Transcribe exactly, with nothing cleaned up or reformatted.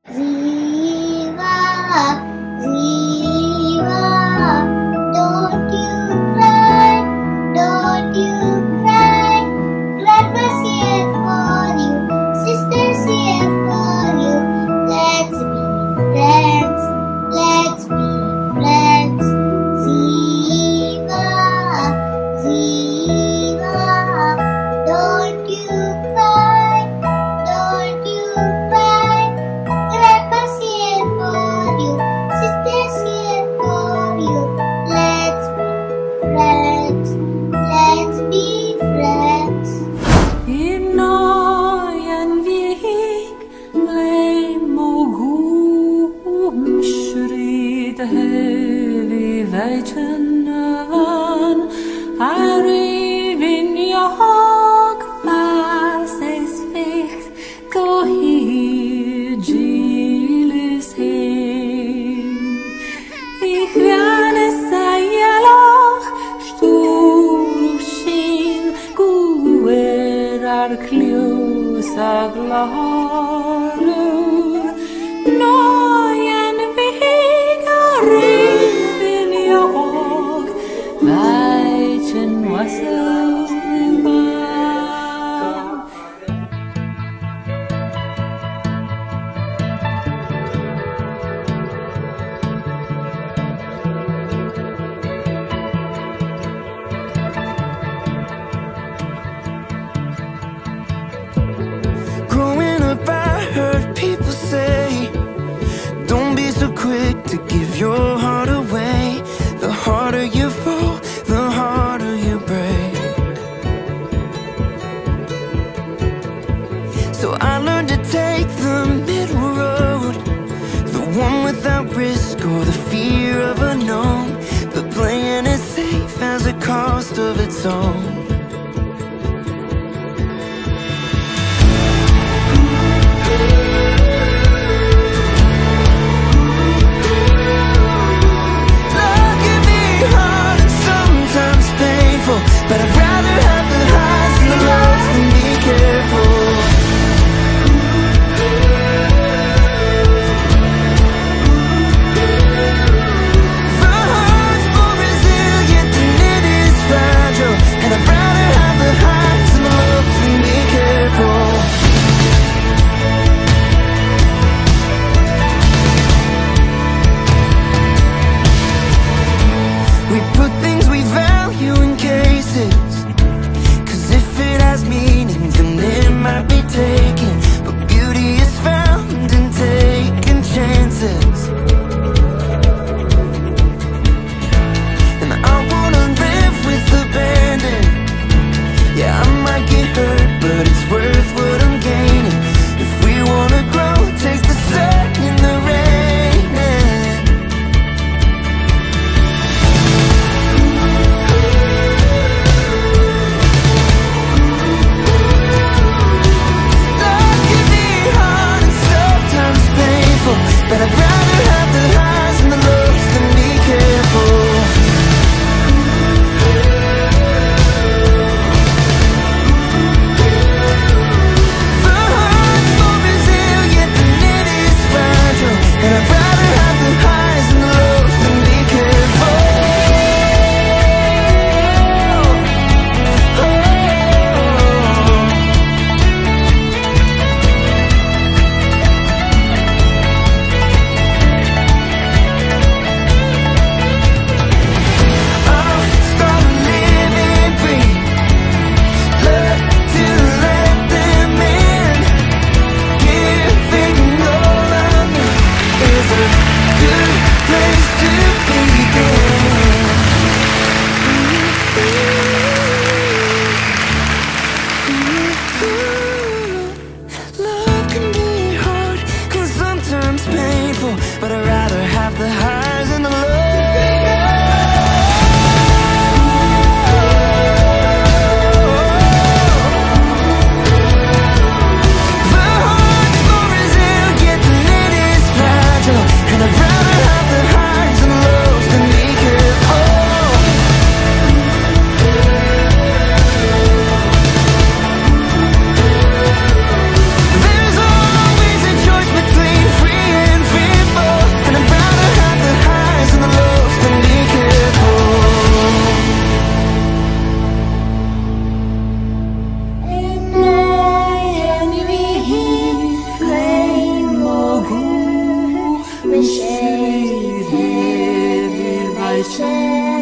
Ziva, Ziva, don't you cry, don't you cry. Grandma's here for you, sister's here for you. Let's be friends, let's be friends. Ziva, Ziva, don't you cry, don't you cry. Grandma's here for you, sister's here for you. Let's be friends, let's be friends. Innan vik lej mogum schritt hevi weiten van Arivin jag fast es ficht go hier gilis hin Ich werde säga loch stor skin guerar klusa glarur Nojen vigar rivin jag weiten wasser Growing up, I heard people say, don't be so quick to give your heart away. The harder you fall, the harder you break. So I learned to take the middle road, the one without risk or the fear of unknown. But playing it safe has a cost of its own. But I'd rather have the highs and the lows than be careful. The heart's more resilient than it is fragile. And I'd rather have the highs and the lows than be careful. We put things we value in cases, cause if it has meaning then it might be taken. But beauty is found in taking chances. And I wanna live with abandon. Yeah, I might get hurt, but it's worth what I'm gaining. If we wanna grow, taste the sun in the rain. But I'd rather have the highs and the lows than be careful. The heart's more resilient than it is fragile. And I'd rather have the highs and the lows than be careful. But I'd rather have the highs and the lows. The heart's more resilient than it is fragile. And I'd rather have the highs and the lows than be careful. Beschädigt, vill weichen.